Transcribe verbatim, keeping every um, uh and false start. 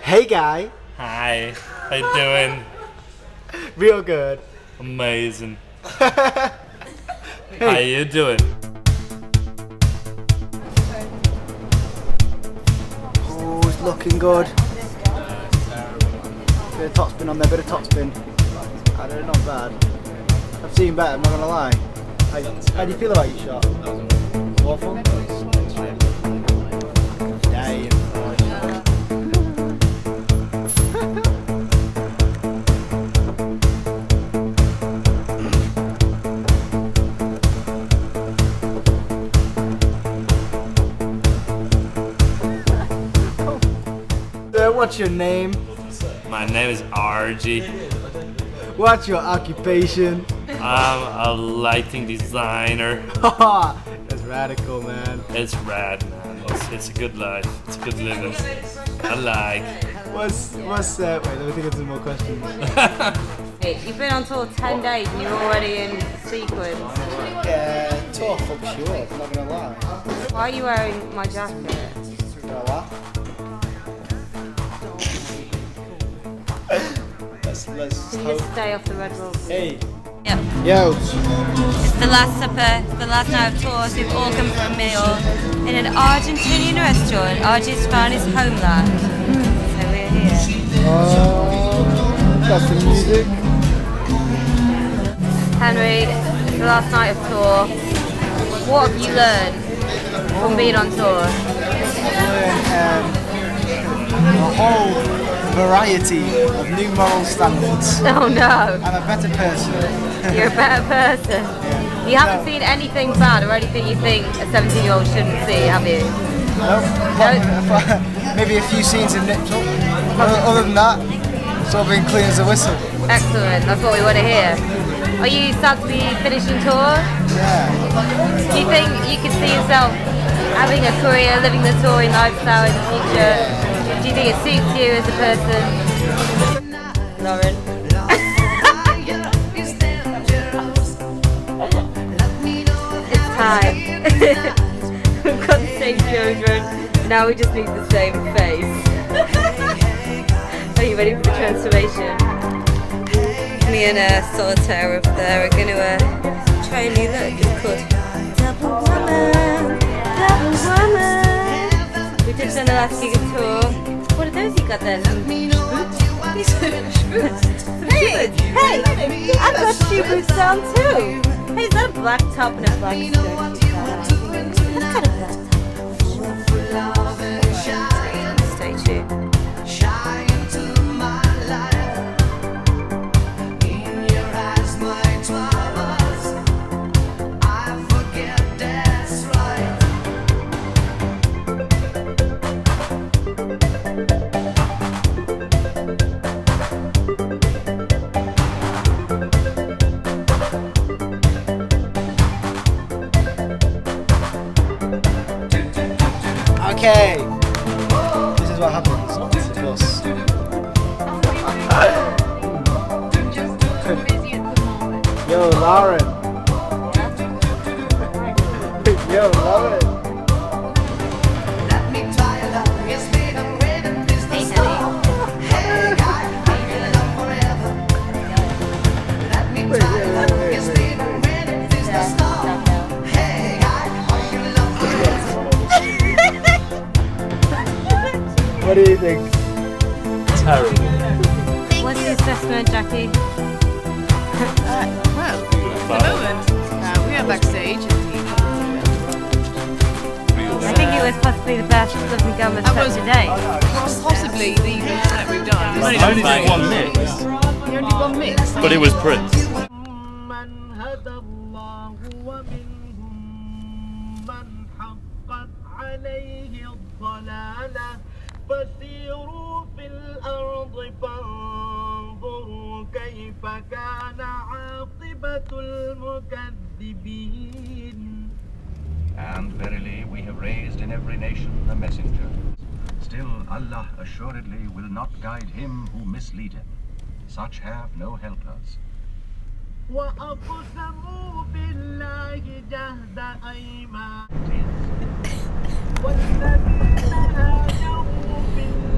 Hey guy. Hi. How you doing? Real good. Amazing. Hey. How you doing? Oh, it's looking good. Bit of top spin on there, bit of top spin. I don't know, not bad. I've seen better, I'm not gonna lie. How, how do you feel about your shot? Awful? Damn. Uh, what's your name? My name is R G. What's your occupation? I'm a lighting designer. That's radical, man. It's rad, man. It's, it's a good life. It's a good living. I like. What's, what's, uh, wait, let me think of some more questions. Hey, you've been on tour ten days and you're already in sequins. Yeah, tough, I'm sure, I'm not gonna lie. Why are you wearing my jacket? Gonna laugh. Let's, let's Can you hope. just stay off the Red Bull? Hey. Yep. Yo. It's the last supper, the last night of tour, so we've all come for a meal in an Argentinian restaurant. R G's found his homeland. So we're here. Uh, that's the music. Henry, it's the last night of tour. What have you learned from being on tour? Um, a whole variety of new moral standards. Oh no, I'm a better person. you're a better person. Yeah. You haven't No. seen anything bad or anything you think a seventeen year old shouldn't see, have you? Nope. Maybe a few scenes in Nipped Up. Other, other than that, it's all been clean as a whistle. Excellent, that's what we want to hear. Are you sad to be finishing tour? Yeah. Do you think you could see yourself having a career, living the touring lifestyle in the future? Do you think it suits you as a person? Lauren? It's time. We've got the same children, now we just need the same face. Are you ready for the transformation? Me and uh, Solitaire over there are going to uh, try a new look. It's called Double Woman. Double Woman. We just done the last gig of tour. What are those you got there? Some Hey, hey, I've got shoe boots down too. Hey, is that a black top and a black skirt? What kind of black top? Stay tuned. Okay. This is what happens. This is us. Yo, Lauren. Yo, Lauren. What do you think? Terrible. What's the assessment, Jackie? Uh, well, at the moment, uh, we are backstage. I think it was possibly the best Love Gummer That set was to date. possibly the best that we've done. Only done one mix, You only one mix. but it was Prince. فسيروا في الأرض فانظروا كيف كان عاقبة المكذبين. And verily we have raised in every nation a messenger. Still Allah assuredly will not guide him who misleadeth. Such have no helpers. وأقسموا بالله جهد أيمانهم والذين هاجروا في